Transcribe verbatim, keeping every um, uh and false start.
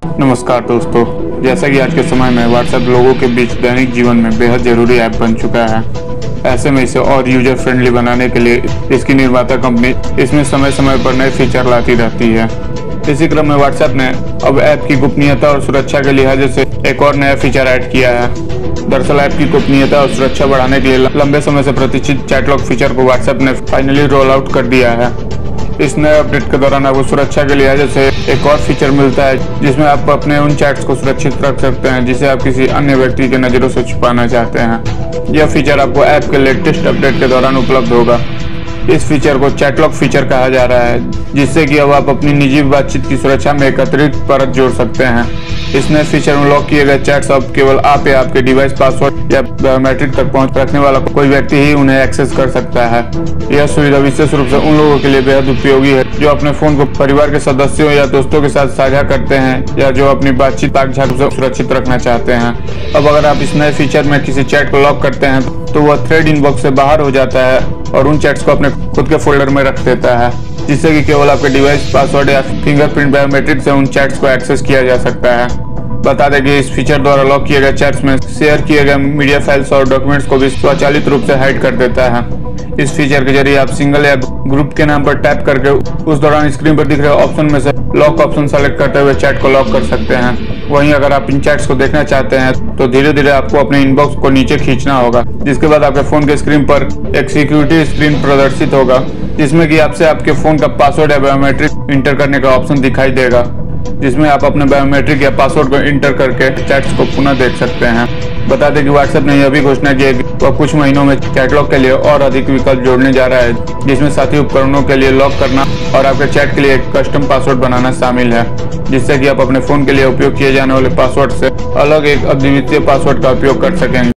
नमस्कार दोस्तों, जैसा कि आज के समय में व्हाट्सएप लोगों के बीच दैनिक जीवन में बेहद ज़रूरी ऐप बन चुका है। ऐसे में इसे और यूजर फ्रेंडली बनाने के लिए इसकी निर्माता कंपनी इसमें समय समय पर नए फीचर लाती रहती है। इसी क्रम में व्हाट्सएप ने अब ऐप की गोपनीयता और सुरक्षा के लिहाज से एक और नया फीचर ऐड किया है। दरअसल ऐप की गोपनीयता और सुरक्षा बढ़ाने के लिए लंबे समय से प्रतीक्षित चैट लॉक फीचर को व्हाट्सएप ने फाइनली रोल आउट कर दिया है। इस नए अपडेट के दौरान आपको सुरक्षा के लिहाज से एक और फीचर मिलता है, जिसमें आप अपने उन चैट्स को सुरक्षित रख सकते हैं जिसे आप किसी अन्य व्यक्ति के नज़रों से छुपाना चाहते हैं। यह फीचर आपको ऐप के लेटेस्ट अपडेट के दौरान उपलब्ध होगा। इस फीचर को चैट लॉक फीचर कहा जा रहा है, जिससे कि अब आप अपनी निजी बातचीत की सुरक्षा में एक अतिरिक्त परत जोड़ सकते हैं। इस नए फीचर में लॉक किए गए चैट्स अब केवल आप या आपके डिवाइस पासवर्ड या बायोमेट्रिक तक पहुंच रखने वाला कोई व्यक्ति ही उन्हें एक्सेस कर सकता है। यह सुविधा विशेष रूप से उन लोगों के लिए बेहद उपयोगी है जो अपने फोन को परिवार के सदस्यों या दोस्तों के साथ साझा करते हैं या जो अपनी बातचीत ताक झाक से सुरक्षित रखना चाहते हैं। अब अगर आप इस नए फीचर में किसी चैट को लॉक करते हैं तो वह थ्रेड इनबॉक्स से बाहर हो जाता है और उन चैट्स को अपने खुद के फोल्डर में रख देता है, जिससे कि केवल आपके डिवाइस पासवर्ड या फिंगरप्रिंट बायोमेट्रिक से उन चैट्स को एक्सेस किया जा सकता है। बता दें कि इस फीचर द्वारा लॉक किए गए चैट्स में शेयर किए गए मीडिया फाइल्स और डॉक्यूमेंट्स को भी स्वचालित रूप से हाइड कर देता है। इस फीचर के जरिए आप सिंगल या ग्रुप के नाम पर टैप करके उस दौरान स्क्रीन पर दिख रहे ऑप्शन में से लॉक ऑप्शन सेलेक्ट करते हुए चैट को लॉक कर सकते हैं। वहीं अगर आप इन चैट्स को देखना चाहते हैं तो धीरे धीरे आपको अपने इनबॉक्स को नीचे खींचना होगा, जिसके बाद आपके फोन के स्क्रीन पर एक सिक्योरिटी स्क्रीन प्रदर्शित होगा, जिसमें कि आपसे आपके फोन का पासवर्ड या बायोमेट्रिक इंटर करने का ऑप्शन दिखाई देगा, जिसमें आप अपने बायोमेट्रिक या पासवर्ड को इंटर करके चैट्स को पुनः देख सकते हैं। बता दें कि व्हाट्सएप ने यह भी घोषणा की है कि वह कुछ महीनों में चैट लॉक के लिए और अधिक विकल्प जोड़ने जा रहा है, जिसमें साथी उपकरणों के लिए लॉक करना और आपके चैट के लिए एक कस्टम पासवर्ड बनाना शामिल है, जिससे कि आप अपने फोन के लिए उपयोग किए जाने वाले पासवर्ड से अलग एक अद्वितीय पासवर्ड का उपयोग कर सकेंगे।